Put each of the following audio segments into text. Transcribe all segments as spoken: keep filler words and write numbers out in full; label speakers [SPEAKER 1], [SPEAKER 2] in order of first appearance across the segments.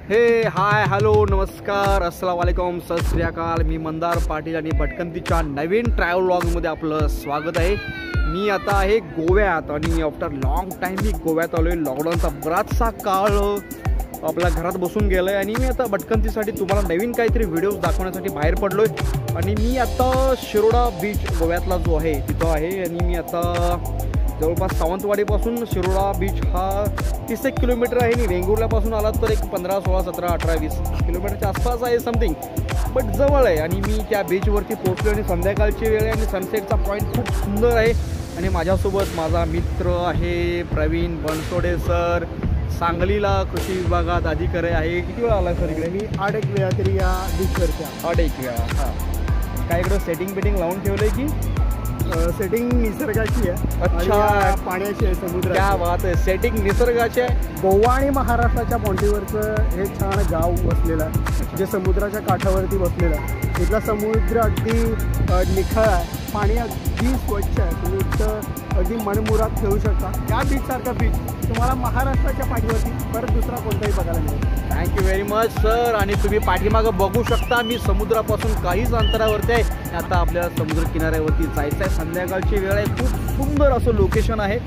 [SPEAKER 1] हे hi hello नमस्कार अस्सलाम वालेकुम सत श्री अकाल. मी मंदार पाटील आणि भटकंतीच्या नवीन ट्रॅव्हल व्लॉगमध्ये आपलं स्वागत आहे. मी आता आहे गोव्यात आणि आफ्टर लॉंग टाईम मी गोव्यात आलो आहे. लॉकडाऊनचा बराचसा काळ आपल्या घरात बसून गेला आहे आणि मी आता भटकंतीसाठी तुम्हाला नवीन काहीतरी व्हिडिओज दाखवण्यासाठी बाहेर पडलो आहे. आणि मी आता शिरोडा बीच गोव्यातला जो आहे तिथं आहे आणि मी आता जवळपास सावंतवाडीपासून शिरोडा बीच हा तीस एक किलोमीटर आहे आणि वेंगुर्ल्यापासून आलात तर एक पंधरा सोळा सतरा अठरा वीस किलोमीटरच्या आसपास आहे समथिंग, बट जवळ आहे. आणि मी त्या बीचवरती पोहोचलो आणि संध्याकाळची वेळ आहे आणि सनसेटचा पॉईंट खूप सुंदर आहे. आणि माझ्यासोबत माझा मित्र आहे प्रवीण बनसोडे सर, सांगलीला कृषी विभागात अधिकारी आहे. किती वेळा आला सर इकडे? मी
[SPEAKER 2] आठ एक वेळा तरी या बीचवरच्या
[SPEAKER 1] आठ एक वेळा. हां, काय इकडं सेटिंग बिटिंग लावून ठेवलं आहे की
[SPEAKER 2] सेटिंग निसर्गाची आहे?
[SPEAKER 1] अच्छा,
[SPEAKER 2] पाण्याची आहे, समुद्र.
[SPEAKER 1] क्या बात आहे, सेटिंग निसर्गाची आहे.
[SPEAKER 2] गोवा आणि महाराष्ट्राच्या बाँड्रीवरचं हे छान गाव वसलेलं आहे, जे समुद्राच्या काठावरती बसलेलं आहे. इथला समुद्र अगदी निखळ आहे, पाणी अगदी स्वच्छ आहे. तुम्ही इथं अगदी मनमुराद ठेवू शकता. या बीचसारखा बीच तुम्हाला महाराष्ट्राच्या पाठीवरती परत दुसरा कोणताही बघायला मिळेल.
[SPEAKER 1] Thank you very much sir. आणि तुम्ही पाठीमागं बघू शकता मी समुद्रापासून काहीच अंतरावरती आहे. आता आपल्याला समुद्र किनाऱ्यावरती जायचं आहे. संध्याकाळची वेळ आहे, खूप सुंदर असं लोकेशन आहे.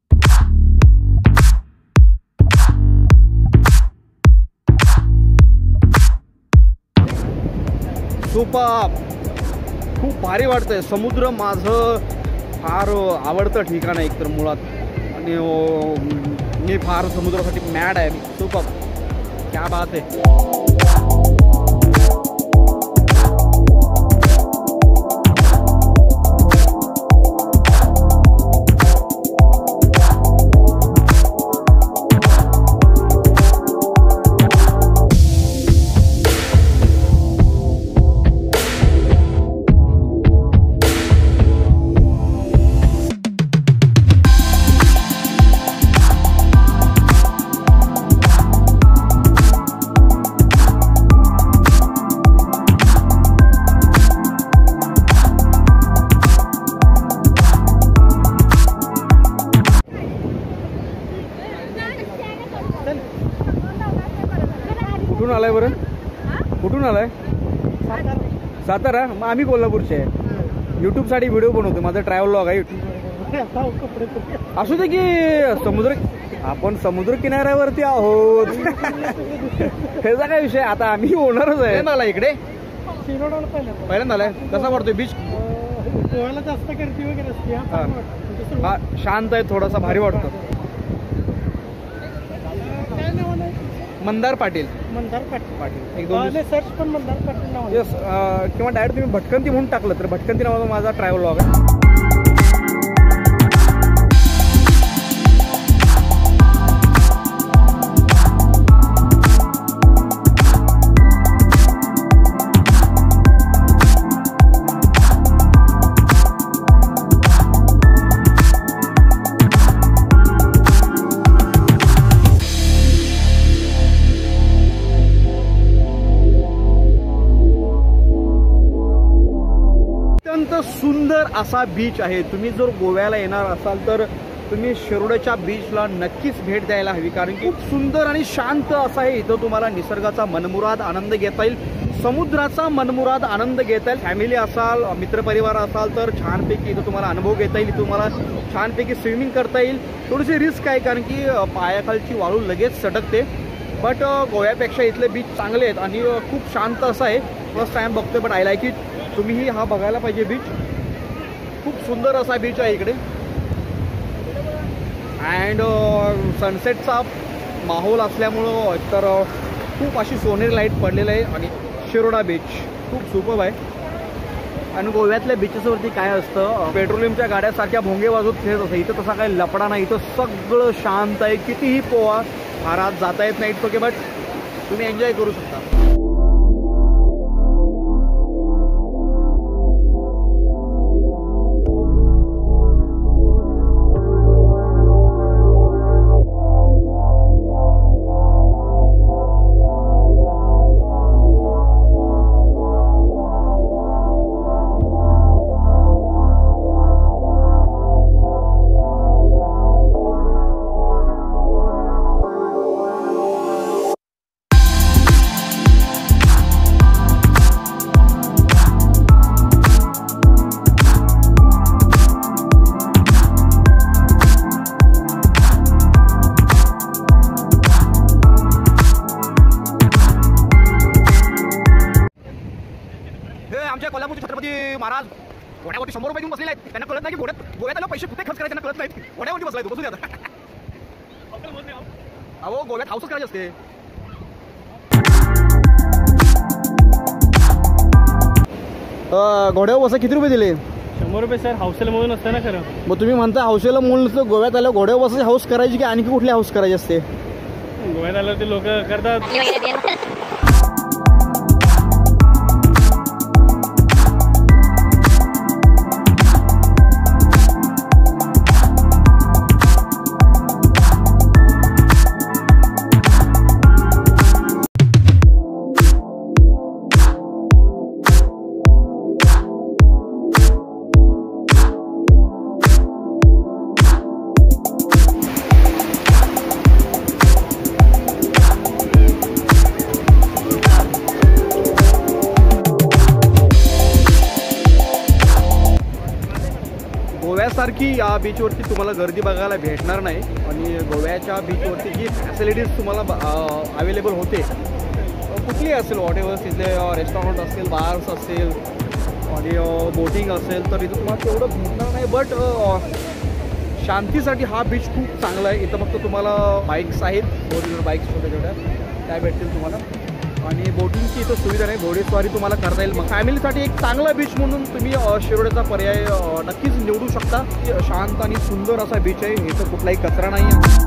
[SPEAKER 1] सुपर, खूप भारी वाटतंय. समुद्र माझं फार आवडतं ठिकाण आहे एकतर मुळात, आणि मी फार समुद्रासाठी मॅड आहे. सुपर, क्या बात आहे. कुठून आलाय बरं? कुठून आलाय? सातारा. मग आम्ही कोल्हापूरचे आहे. यूट्यूबसाठी व्हिडिओ बनवतो, माझा ट्रॅव्हल व्लॉग आहे यूट्यूब. असू दे की समुद्र, आपण समुद्र किनाऱ्यावरती आहोत. ह्याचा काय विषय, आता आम्ही होणारच आहे. आला इकडे पहिल्यांदा आलाय. कसा वाटतोय बीच?
[SPEAKER 2] गोव्याला जास्त गर्दी वगैरे असते,
[SPEAKER 1] हा शांत आहे, थोडासा भारी वाटतो. मंदार पाटील.
[SPEAKER 2] मंदार पाटील
[SPEAKER 1] एक दोन
[SPEAKER 2] सर्च पण मंदार पाटील नाव.
[SPEAKER 1] येस, किंवा डायरेक्ट तुम्ही भटकंती म्हणून टाकलं तर भटकंती नावाचा माझा ट्रॅव्हल व्लॉग आहे. सुंदर असा बीच आहे. तुम्ही जर गोव्याला येणार असाल तर तुम्ही शिरोड्याच्या बीचला नक्कीच भेट द्यायला हवी, कारण की खूप सुंदर आणि शांत असं आहे. इथं तुम्हाला निसर्गाचा मनमुराद आनंद घेता येईल, समुद्राचा मनमुराद आनंद घेता येईल. फॅमिली असाल, मित्रपरिवार असाल तर छानपैकी इथं तुम्हाला अनुभव घेता येईल. तुम्हाला छानपैकी स्विमिंग करता येईल. थोडीशी रिस्क आहे कारण की पायाखालची वाळू लगेच सटकते, बट गोव्यापेक्षा इथले बीच चांगले आहेत आणि खूप शांत असं आहे. फर्स्ट टाइम बघतोय, बट आय लाईक इट. तुम्हीही हा बघायला पाहिजे बीच. खूप सुंदर असा बीच आहे इकडे अँड सनसेटचा माहोल असल्यामुळं तर खूप अशी सोनेरी लाईट पडलेलं आहे. आणि शिरोडा बीच खूप सुपर्ब आहे. आणि गोव्यातल्या बीचेसवरती काय असतं, पेट्रोलियमच्या गाड्यासारख्या भोंगे वाजवत फिरत असतं. इथं तसा काही लपडा नाही, इथं सगळं शांत आहे. कितीही पोहा, फारात जाता येत नाही ओके, बट तुम्ही एन्जॉय करू शकता. महाराज घोड्यावरती शंभर रुपये देऊन बसलेले आहेत. त्यांना कळत नाही की घोड्यात गोव्यात आलो पैसे कुठे खर्च करायचे त्यांना कळत नाही. घोड्यावरती बसलाय तो, बसू द्या. अहो गोव्यात हाऊसच करायचे असते. घोड्यावर बसा किती रुपये दिले?
[SPEAKER 2] शंभर रुपये सर. हौसेला म्हणून असतं ना खरं.
[SPEAKER 1] मग तुम्ही म्हणता हौसेला म्हणून नसतं, गोव्यात आलं घोड्यावर बसायची हाऊस करायची की आणखी कुठली हाऊस करायची असते?
[SPEAKER 2] गोव्यात आलं ते लोक करतात.
[SPEAKER 1] गोव्यासारखी या बीचवरती तुम्हाला गर्दी बघायला भेटणार नाही. आणि गोव्याच्या बीचवरती जी फॅसिलिटीज तुम्हाला अवेलेबल होते कुठली असेल, वॉट एव्हर तिथले रेस्टॉरंट असतील, बार्स असतील आणि बोटिंग असेल तर इथं तुम्हाला तेवढं भेटणार नाही. बट शांतीसाठी हा बीच खूप चांगला आहे. इथं फक्त तुम्हाला बाईक्स आहेत, फोर व्हीलर बाईक्स छोट्या छोट्या त्या भेटतील तुम्हाला. आणि बोटिंगची इथं सुविधा नाही, घोडेस्वारी तुम्हाला करता येईल. मग फॅमिलीसाठी एक चांगला बीच म्हणून तुम्ही शिरोड्याचा पर्याय नक्कीच निवडू शकता. शांत आणि सुंदर असा बीच आहे, इथं कुठलाही कचरा नाही आहे.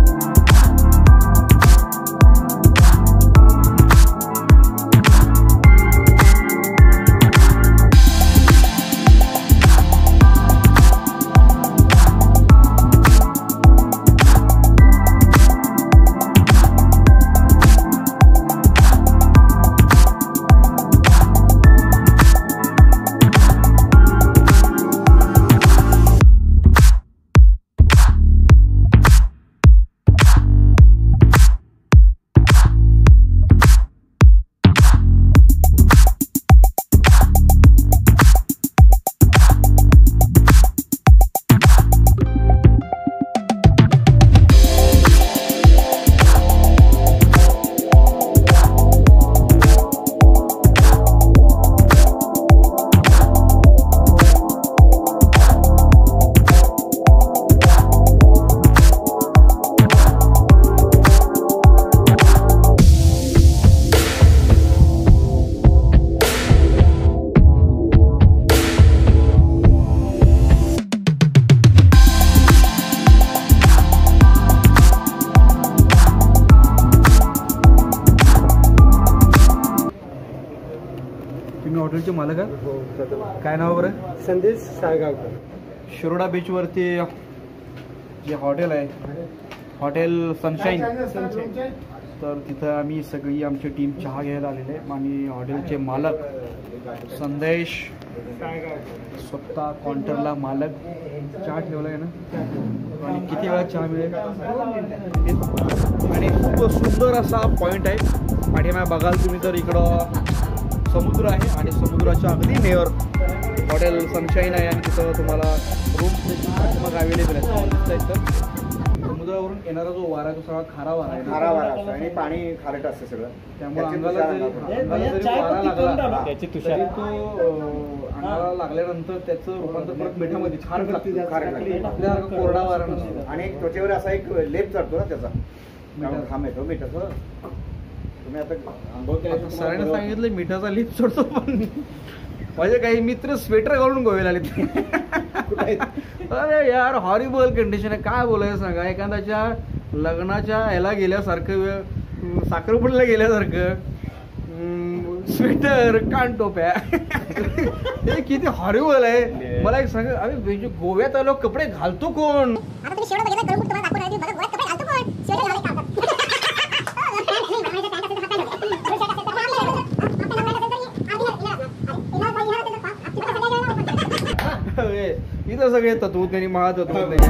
[SPEAKER 1] हॉटेलचे मालक आहे, काय नाव बरं?
[SPEAKER 2] संदेश साळगावकर.
[SPEAKER 1] शिरोडा बीचवरती जे हॉटेल आहे, हॉटेल सनशाईन, तर तिथं आम्ही सगळी आमची टीम चहा घ्यायला आलेले आहे. आणि हॉटेलचे मालक संदेश स्वतः काउंटरला मालक चहा ठेवला आहे ना. आणि किती वेळा चहा मिळेल. आणि खूप सुंदर असा पॉईंट आहे. पाठीमागे बघाल तुम्ही तर इकडं समुद्र आहे आणि समुद्राच्या अगदी नियर हॉटेल सनशाईन आहे. आणि तिथं तुम्हाला रूम मग अवेलेबल आहे. तर समुद्रावरून येणारा जो वारा आहे तो सगळा खारा वारा आहे,
[SPEAKER 2] खारा वारा असतो आणि पाणी खारट असतं सगळं.
[SPEAKER 1] त्यामुळे अंगाला जरी वारा लागला तरी तो अंगाला लागल्यानंतर त्याचं रूपांतर परत मिठामध्ये खारट लागतं.
[SPEAKER 2] खारट लागतं,
[SPEAKER 1] आपल्याला कोरडा वारा नसतो.
[SPEAKER 2] आणि त्वचेवर असा एक लेप चढतो ना त्याचा, खांब येतो मिठाचं. तुम्ही आता अनुभव केला,
[SPEAKER 1] सरांनी सांगितलं मिठाचा लेप चढतो. पण माझे काही मित्र स्वेटर घालून गोव्याला आले. अरे यार हॉरिबल कंडिशन आहे, काय बोलायचं सांगा. एखाद्याच्या लग्नाच्या याला गेल्यासारखं, साखरपुड्याला गेल्यासारखं, स्वेटर कानटोप्या, हे किती हॉरिबल आहे. मला एक सांगा, अरे गोव्यात आलो कपडे घालतो कोण? इथं सगळे तत्वज्ञानी महातत्वज्ञानी.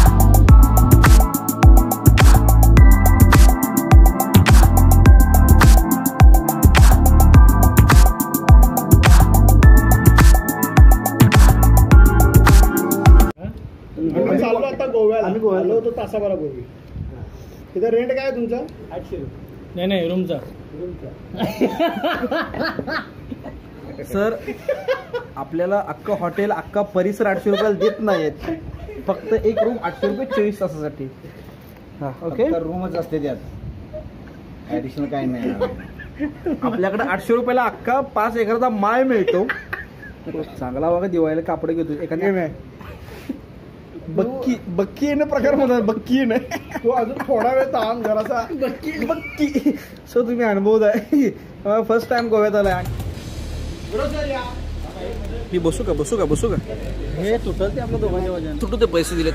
[SPEAKER 2] आम्ही चाललो आता गोव्याला. आम्ही गोव्याला होतो तासाभरापूर्वी. तिथं रेंट काय तुमचा? आठशे रुपये.
[SPEAKER 3] नाही नाही रूमचा.
[SPEAKER 2] रूमचा
[SPEAKER 1] सर आपल्याला अख्खं हॉटेल अख्खा परिसर आठशे रुपयाला देत नाहीत, फक्त एक रूम आठशे रुपये चोवीस तासासाठी. हा ओके,
[SPEAKER 2] रूमच असते त्यात, ऍडिशनल काही नाही.
[SPEAKER 1] आपल्याकडे आठशे रुपयाला अख्खा पाच एकरचा माळ मिळतो. चांगला बघा दिवाळीला कापड घेतो एखाद्या बक्की बक्की येणं प्रकार म्हणतात, बक्की येणं.
[SPEAKER 2] तो अजून थोडा वेळ थांब जरासा.
[SPEAKER 1] बक्की बक्की सो तुम्ही अनुभव आहे, फर्स्ट टाइम गोव्यात आलाय. मी बसू का बसू का बसू का
[SPEAKER 2] हे तुटल ते आपल्या दोघांच्या वजन.
[SPEAKER 1] तुटू ते पैसे दिलेत.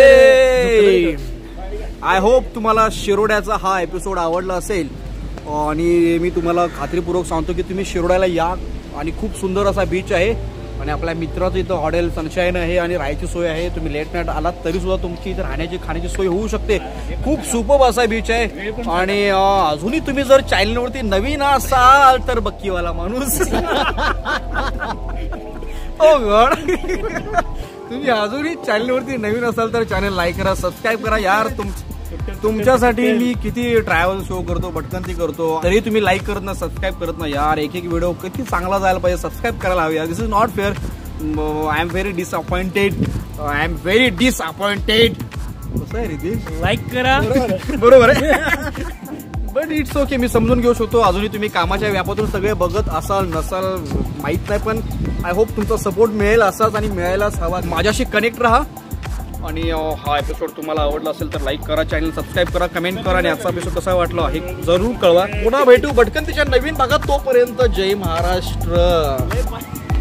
[SPEAKER 1] आय होप तुम्हाला शिरोड्याचा हा एपिसोड आवडला असेल आणि मी तुम्हाला खात्रीपूर्वक सांगतो की तुम्ही शिरोड्याला या आणि खूप सुंदर असा बीच आहे आणि आपल्या मित्राचं इथं हॉटेल सनशाईन आहे आणि राहायची सोय आहे. तुम्ही लेट नाईट आलात तरी सुद्धा तुमची इथं राहण्याची खाण्याची सोय होऊ शकते. खूप सुपर्ब असा बीच आहे आणि अजूनही तुम्ही जर चॅनलवरती नवीन असाल तर बक्कीवाला माणूस ओ गॉड तुम्ही अजूनही चॅनलवरती नवीन असाल तर चॅनल लाईक करा, सबस्क्राईब करा यार. तुम तुमच्यासाठी मी किती ट्रॅव्हल शो करतो, भटकंती करतो, तरी तुम्ही लाईक करत ना, सबस्क्राईब करत ना यार. एक एक व्हिडिओ किती चांगला जायला पाहिजे, सबस्क्राईब करायला हवी यार. This is not fair. I am very disappointed, I am very disappointed. कसं आहे रितेश,
[SPEAKER 2] लाईक करा.
[SPEAKER 1] बरोबर आहे, बट इट्स ओके, मी समजून घेऊ शकतो. अजूनही तुम्ही कामाच्या व्यापातून सगळे बघत असाल नसाल माहित नाही, पण आय होप तुमचा सपोर्ट मिळेल असाच आणि मिळायलाच हवा. माझ्याशी कनेक्ट राहा आणि हा एपिसोड तुम्हाला आवडला असेल तर लाईक करा, चॅनल सबस्क्राईब करा, कमेंट करा आणि आजचा एपिसोड कसा वाटला हे जरूर कळवा. पुन्हा भेटू भटकंतीच्या नवीन भागात. तोपर्यंत जय महाराष्ट्र.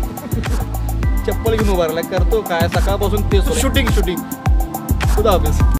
[SPEAKER 1] चप्पल घेऊन उभारला करतो काय सकाळपासून ते शूटिंग शूटिंग. खुदा हाफिज.